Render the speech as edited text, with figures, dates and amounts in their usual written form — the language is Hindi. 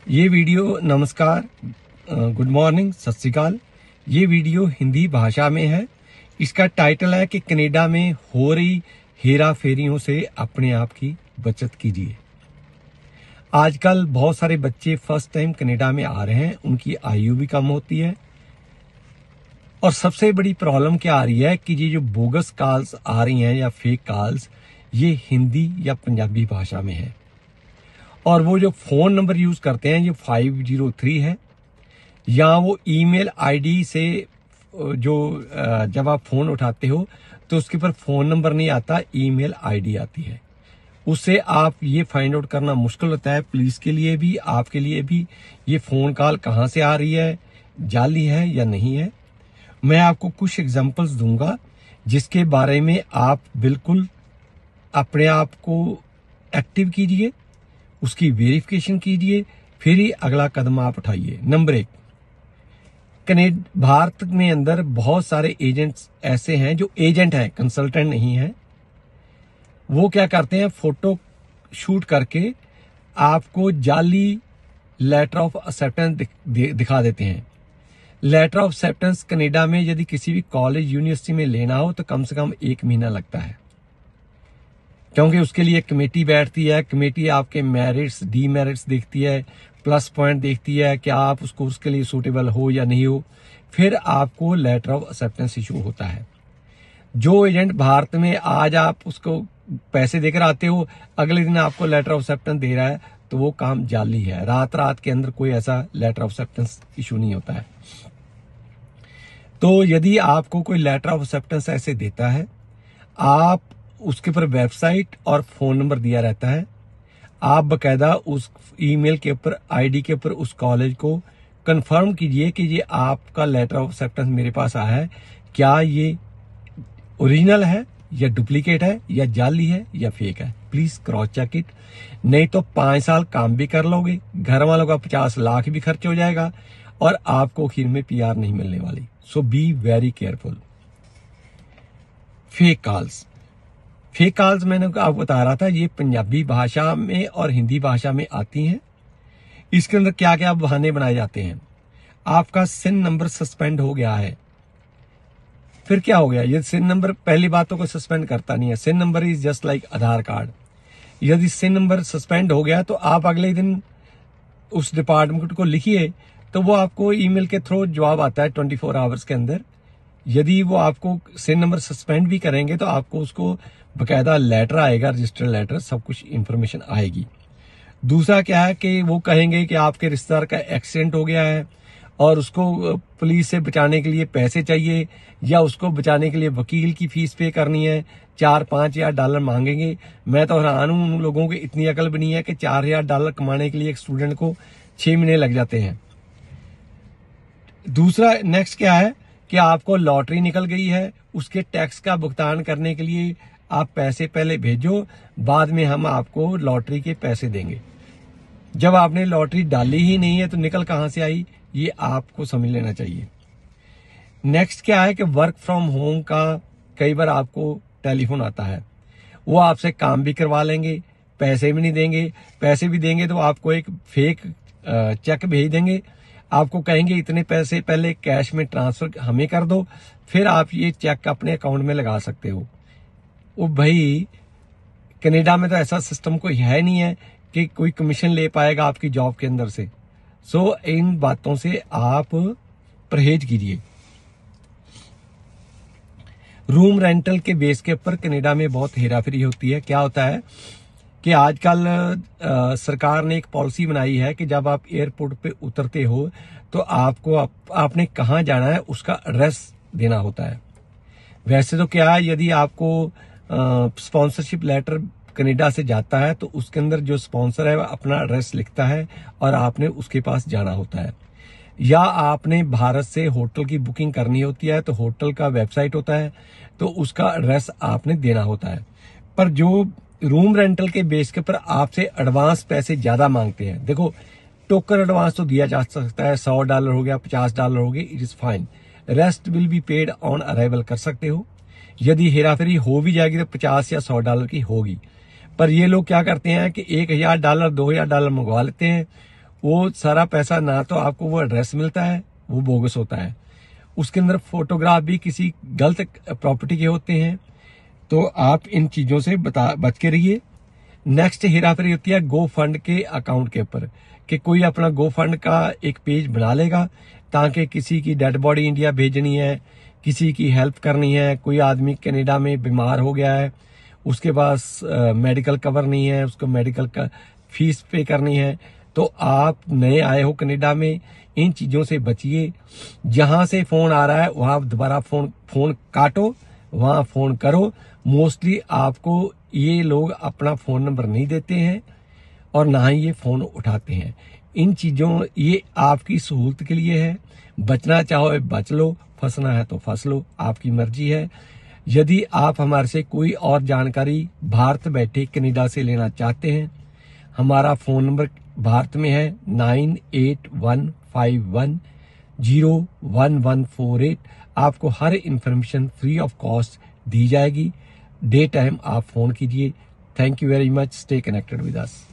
ये वीडियो नमस्कार, गुड मॉर्निंग, सत श्री अकाल। ये वीडियो हिंदी भाषा में है। इसका टाइटल है कि कनाडा में हो रही हेरा फेरियों से अपने आप की बचत कीजिए। आजकल बहुत सारे बच्चे फर्स्ट टाइम कनाडा में आ रहे हैं, उनकी आयु भी कम होती है और सबसे बड़ी प्रॉब्लम क्या आ रही है कि ये जो बोगस कॉल्स आ रही हैं या फेक कॉल्स, ये हिंदी या पंजाबी भाषा में है और वो जो फोन नंबर यूज करते हैं ये 503 है, या वो ईमेल आईडी से जो जब आप फोन उठाते हो तो उसके ऊपर फोन नंबर नहीं आता, ईमेल आईडी आती है। उससे आप ये फाइंड आउट करना मुश्किल होता है, पुलिस के लिए भी आपके लिए भी, ये फोन कॉल कहाँ से आ रही है, जाली है या नहीं है। मैं आपको कुछ एग्जांपल्स दूंगा जिसके बारे में आप बिल्कुल अपने आप को एक्टिव कीजिए, उसकी वेरिफिकेशन कीजिए, फिर ही अगला कदम आप उठाइए। नंबर 1, भारत में अंदर बहुत सारे एजेंट्स ऐसे हैं जो एजेंट हैं, कंसल्टेंट नहीं है। वो क्या करते हैं, फोटो शूट करके आपको जाली लेटर ऑफ एक्सेप्टेंस दिखा देते हैं। लेटर ऑफ एक्सेप्टेंस कनाडा में यदि किसी भी कॉलेज यूनिवर्सिटी में लेना हो तो कम से कम 1 महीना लगता है, क्योंकि उसके लिए कमेटी बैठती है। कमेटी आपके मेरिट्स डीमेरिट्स देखती है, प्लस पॉइंट देखती है कि आप उसको उसके लिए सूटेबल हो या नहीं हो, फिर आपको लेटर ऑफ एक्सेप्टेंस इशू होता है। जो एजेंट भारत में आज आप उसको पैसे देकर आते हो, अगले दिन आपको लेटर ऑफ एक्सेप्टेंस दे रहा है, तो वो काम जाली है। रात के अंदर कोई ऐसा लेटर ऑफ एक्सेप्टेंस इशू नहीं होता है। तो यदि आपको कोई लेटर ऑफ एक्सेप्टेंस ऐसे देता है, आप उसके ऊपर वेबसाइट और फोन नंबर दिया रहता है, आप बकायदा उस ईमेल के ऊपर आईडी के ऊपर उस कॉलेज को कंफर्म कीजिए कि ये आपका लेटर ऑफ एक्सेप्टेंस मेरे पास आया है, क्या ये ओरिजिनल है या डुप्लीकेट है या जाली है या फेक है। प्लीज क्रॉस चेक इट, नहीं तो 5 साल काम भी कर लोगे, घर वालों का 50 लाख भी खर्च हो जाएगा और आपको आखिर में पीआर नहीं मिलने वाली। So be very careful. Fake calls मैंने आपको बता रहा था, ये पंजाबी भाषा में और हिंदी भाषा में आती हैं। इसके अंदर क्या क्या बहाने बनाए जाते हैं। आपका सिन नंबर सस्पेंड हो गया है, फिर क्या हो गया, ये सिन नंबर पहली बात तो कोई सस्पेंड करता नहीं है। SIN number is just like Aadhaar card. यदि सिन नंबर सस्पेंड हो गया तो आप अगले दिन उस डिपार्टमेंट को लिखिए, तो वो आपको ईमेल के थ्रू जवाब आता है 24 आवर्स के अंदर। यदि वो आपको सिन नंबर सस्पेंड भी करेंगे तो आपको उसको बकायदा लेटर आएगा, रजिस्टर्ड लेटर, सब कुछ इंफॉर्मेशन आएगी। दूसरा क्या है कि वो कहेंगे कि आपके रिश्तेदार का एक्सीडेंट हो गया है और उसको पुलिस से बचाने के लिए पैसे चाहिए, या उसको बचाने के लिए वकील की फीस पे करनी है, 4-5 हज़ार डॉलर मांगेंगे। मैं तो हैरान हूं, उन लोगों की इतनी अकल भी नहीं है कि 4,000 डॉलर कमाने के लिए एक स्टूडेंट को 6 महीने लग जाते हैं। दूसरा नेक्स्ट क्या है कि आपको लॉटरी निकल गई है, उसके टैक्स का भुगतान करने के लिए आप पैसे पहले भेजो, बाद में हम आपको लॉटरी के पैसे देंगे। जब आपने लॉटरी डाली ही नहीं है तो निकल कहां से आई, ये आपको समझ लेना चाहिए। नेक्स्ट क्या है कि वर्क फ्रॉम होम का कई बार आपको टेलीफोन आता है, वो आपसे काम भी करवा लेंगे, पैसे भी नहीं देंगे। पैसे भी देंगे तो आपको एक फेक चेक भेज देंगे, आपको कहेंगे इतने पैसे पहले कैश में ट्रांसफर हमें कर दो, फिर आप ये चेक अपने अकाउंट में लगा सकते हो। वो भाई कनाडा में तो ऐसा सिस्टम कोई है नहीं है कि कोई कमीशन ले पाएगा आपकी जॉब के अंदर से। सो इन बातों से आप परहेज कीजिए। रूम रेंटल के बेस के ऊपर कनाडा में बहुत हेराफेरी होती है। क्या होता है कि आजकल सरकार ने एक पॉलिसी बनाई है कि जब आप एयरपोर्ट पे उतरते हो तो आपको आपने कहाँ जाना है उसका एड्रेस देना होता है। वैसे तो क्या है, यदि आपको स्पॉन्सरशिप लेटर कनाडा से जाता है तो उसके अंदर जो स्पॉन्सर है वो अपना एड्रेस लिखता है और आपने उसके पास जाना होता है। या आपने भारत से होटल की बुकिंग करनी होती है तो होटल का वेबसाइट होता है, तो उसका एड्रेस आपने देना होता है। पर जो रूम रेंटल के बेस के ऊपर आपसे एडवांस पैसे ज्यादा मांगते हैं, देखो टोकन एडवांस तो दिया जा सकता है, $100 हो गया, $50 हो गए, it is fine. Rest will be paid on arrival कर सकते हो। यदि हेराफेरी हो भी जाएगी तो 50 या $100 की होगी। पर ये लोग क्या करते हैं कि $1,000 $2,000 मंगवा लेते हैं, वो सारा पैसा ना तो आपको वो एड्रेस मिलता है, वो बोगस होता है। उसके अंदर फोटोग्राफ भी किसी गलत प्रॉपर्टी के होते हैं। तो आप इन चीजों से बच के रहिए। नेक्स्ट हेराफेरी होती है गो फंड के अकाउंट के ऊपर, कि कोई अपना गो फंड का एक पेज बना लेगा ताकि किसी की डेड बॉडी इंडिया भेजनी है, किसी की हेल्प करनी है, कोई आदमी कनाडा में बीमार हो गया है, उसके पास मेडिकल कवर नहीं है, उसको मेडिकल का फीस पे करनी है, तो आप नए आए हो कनाडा में, इन चीजों से बचिए। जहां से फोन आ रहा है वहां दोबारा फोन काटो, वहां फोन करो। मोस्टली आपको ये लोग अपना फोन नंबर नहीं देते हैं और ना ही ये फोन उठाते हैं। इन चीजों, ये आपकी सहूलत के लिए है। बचना चाहो बच लो, फंसना है तो फंस लो, आपकी मर्जी है। यदि आप हमारे से कोई और जानकारी भारत बैठे कनाडा से लेना चाहते हैं, हमारा फोन नंबर भारत में है 9815101148। आपको हर इंफॉर्मेशन फ्री ऑफ कॉस्ट दी जाएगी। डे टाइम आप फोन कीजिए। Thank you very much. Stay connected with us.